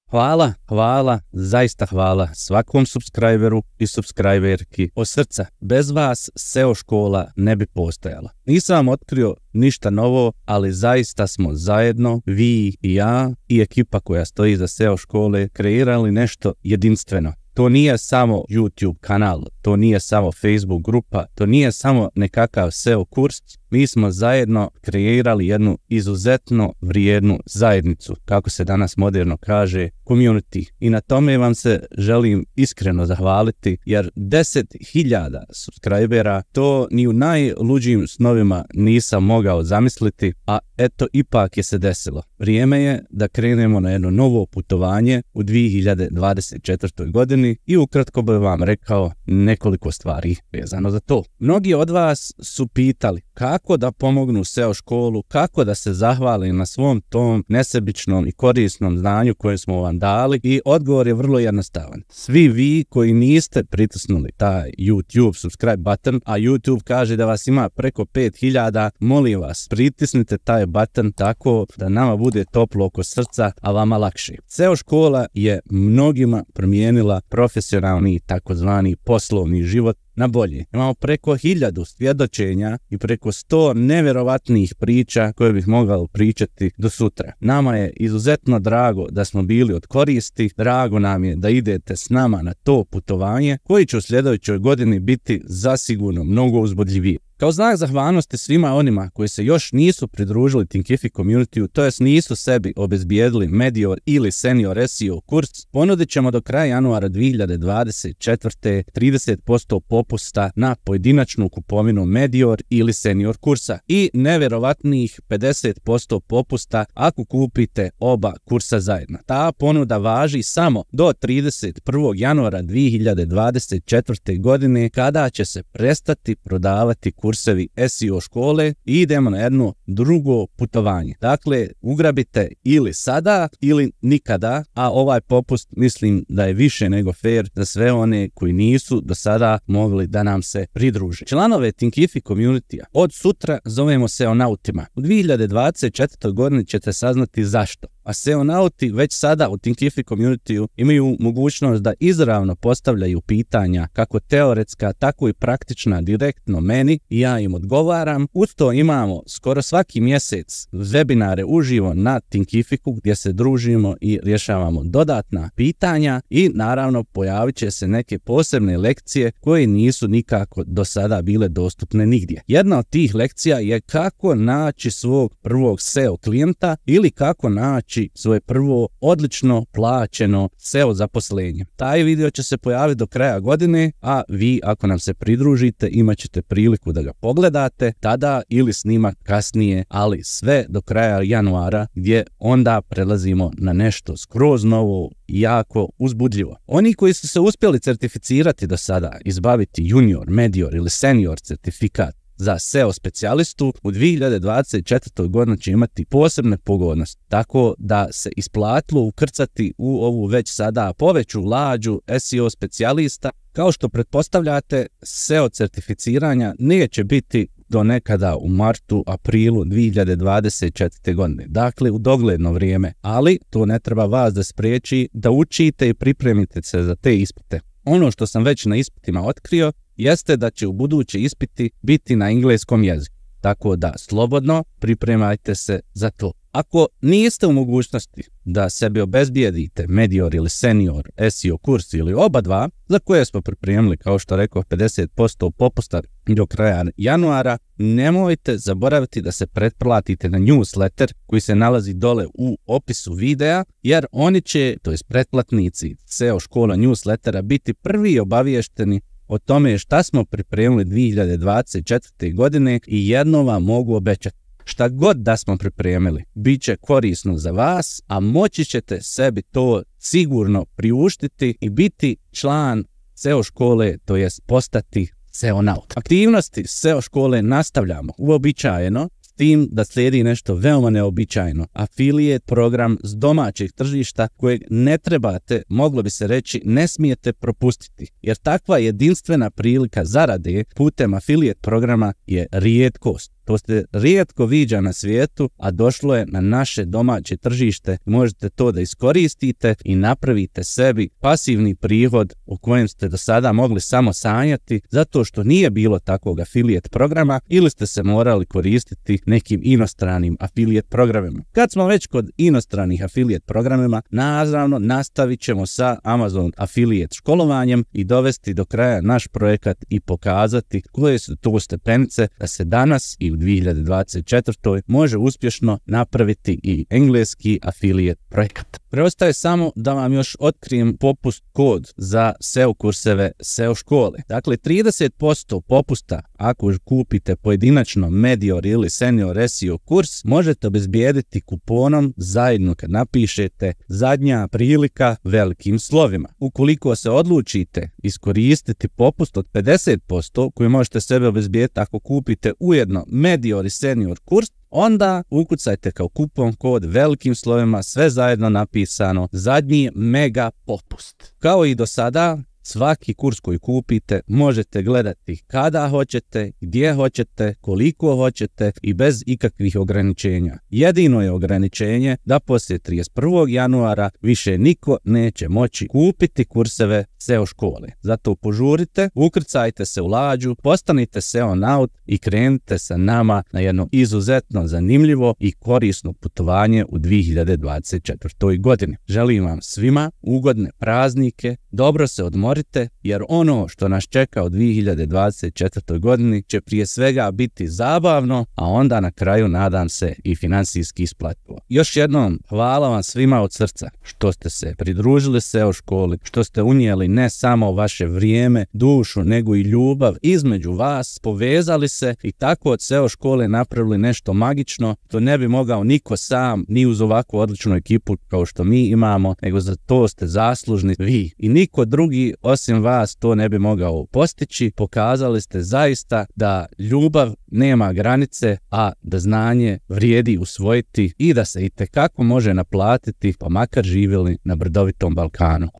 Hvala, zaista hvala svakom subscriberu i subscriberki od srca. Bez vas SEO škola ne bi postojala. Nisam vam otkrio ništa novo, ali zaista smo zajedno, vi i ja i ekipa koja stoji za SEO škole, kreirali nešto jedinstveno. To nije samo YouTube kanal, to nije samo Facebook grupa, to nije samo nekakav SEO kurs. Mi smo zajedno kreirali jednu izuzetno vrijednu zajednicu, kako se danas moderno kaže, community. I na tome vam se želim iskreno zahvaliti, jer 10.000 subscribera, to ni u najluđim snovima nisam mogao zamisliti, a eto ipak je se desilo. Vrijeme je da krenemo na jedno novo putovanje u 2024. godini i ukratko bih vam rekao nekoliko stvari vezano za to. Mnogi od vas su pitali kako da pomognu SEO školu, kako da se zahvali na svom tom nesebičnom i korisnom znanju koje smo vam dali, i odgovor je vrlo jednostavan. Svi vi koji niste pritisnuli taj YouTube subscribe button, a YouTube kaže da vas ima preko 5.000, molim vas, pritisnite taj button tako da nama bude toplo oko srca, a vama lakše. SEO škola je mnogima promijenila profesionalni takozvani poslovni život na bolje. Imamo preko 1000 svjedočenja i preko 100 nevjerovatnih priča koje bih mogao pričati do sutra. Nama je izuzetno drago da smo bili od koristi, drago nam je da idete s nama na to putovanje koji će u sljedećoj godini biti zasigurno mnogo uzbudljivije. Kao znak zahvalnosti svima onima koji se još nisu pridružili Thinkific community, to jest nisu sebi obezbijedili Meteor ili Senior SEO kurs, ponudit ćemo do kraja januara 2024. 30% popusta na pojedinačnu kupovinu Meteor ili Senior kursa i nevjerovatnih 50% popusta ako kupite oba kursa zajedno. Ta ponuda važi samo do 31. januara 2024. godine, kada će se prestati prodavati kursevi SEO škole i idemo na jedno drugo putovanje. Dakle, ugrabite ili sada ili nikada, a ovaj popust mislim da je više nego fair za sve one koji nisu do sada mogli da nam se pridruže. Članove Thinkific community od sutra zovemo SEOnautima. U 2024. godini ćete saznati zašto. A SEOnauti već sada u Thinkific community imaju mogućnost da izravno postavljaju pitanja, kako teoretska, tako i praktična, direktno meni i ja im odgovaram. Uz to imamo skoro svaki mjesec webinare uživo na Thinkificu gdje se družimo i rješavamo dodatna pitanja i naravno pojavit će se neke posebne lekcije koje nisu nikako do sada bile dostupne nigdje. Jedna od tih lekcija je kako naći svog prvog SEO klijenta ili kako naći svoje prvo odlično plaćeno SEO zaposlenje. Taj video će se pojaviti do kraja godine, a vi ako nam se pridružite imat ćete priliku da ga pogledate tada ili snimak kasnije, ali sve do kraja januara, gdje onda prelazimo na nešto skroz novo, jako uzbudljivo. Oni koji su se uspjeli certificirati do sada, izbaviti junior, medior ili senior certifikat za SEO specijalistu, u 2024. godini će imati posebne pogodnosti, tako da se isplatilo ukrcati u ovu već sada poveću lađu SEO specijalista. Kao što pretpostavljate, SEO certificiranja neće biti do nekada u martu, aprilu 2024. godine, dakle u dogledno vrijeme, ali to ne treba vas da spriječi da učite i pripremite se za te ispite. Ono što sam već na ispitima otkrio jeste da će u budući ispiti biti na engleskom jeziku, tako da slobodno pripremajte se za to. Ako niste u mogućnosti da sebi obezbijedite Meteor ili Senior SEO kurs ili oba dva, za koje smo pripremili, kao što rekao, 50% popusta do kraja januara, nemojte zaboraviti da se pretplatite na newsletter koji se nalazi dole u opisu videa, jer oni će, to jest pretplatnici SEO škola newslettera, biti prvi obaviješteni o tome šta smo pripremili 2024. godine i jedno vam mogu obećati. Šta god da smo pripremili, bit će korisno za vas, a moći ćete sebi to sigurno priuštiti i biti član SEO škole, to jest postati SEOnaut. Aktivnosti SEO škole nastavljamo uobičajeno, s tim da slijedi nešto veoma neobičajno. Affiliate program s domaćeg tržišta kojeg ne trebate, moglo bi se reći, ne smijete propustiti, jer takva jedinstvena prilika zarade putem affiliate programa je rijetkost. To se rijetko viđa na svijetu, a došlo je na naše domaće tržište. Možete to da iskoristite i napravite sebi pasivni prihod o kojem ste do sada mogli samo sanjati, zato što nije bilo takvog affiliate programa ili ste se morali koristiti nekim inostranim affiliate programima. Kad smo već kod inostranih affiliate programima, naravno nastavit ćemo sa Amazon affiliate školovanjem i dovesti do kraja naš projekat i pokazati koje su to stepenice da se danas i u 2024. može uspješno napraviti i engleski affiliate projekat. Preostaje samo da vam još otkrijem popust kod za SEO kurseve SEO škole. Dakle, 30% popusta ako kupite pojedinačno Medior ili Senior SEO kurs možete obezbijediti kuponom zajedno kad napišete zadnja prilika velikim slovima. Ukoliko se odlučite iskoristiti popust od 50% koji možete sebe obezbijediti ako kupite ujedno Medior i Senior kurs, onda ukucajte kao kupon kod velikim slovima sve zajedno napisano zadnji mega popust. Kao i do sada, svaki kurs koji kupite možete gledati kada hoćete, gdje hoćete, koliko hoćete i bez ikakvih ograničenja. Jedino je ograničenje da poslije 31. januara više niko neće moći kupiti kurseve SEO škole. Zato požurite, ukrcajte se u lađu, postanite SEO naut i krenite sa nama na jedno izuzetno zanimljivo i korisno putovanje u 2024. godini. Želim vam svima ugodne praznike, dobro se odmorite, jer ono što nas čeka u 2024. godini će prije svega biti zabavno, a onda na kraju nadam se i financijski isplativo. Još jednom hvala vam svima od srca što ste se pridružili SEO školi, što ste unijeli ne samo vaše vrijeme, dušu, nego i ljubav između vas, povezali se i tako od SEO škole napravili nešto magično, to ne bi mogao niko sam, ni uz ovakvu odličnu ekipu kao što mi imamo, nego za to ste zaslužni vi i niko drugi osim vas to ne bi mogao postići. Pokazali ste zaista da ljubav nema granice, a da znanje vrijedi usvojiti i da se itekako može naplatiti, pa makar živjeli na brdovitom Balkanu.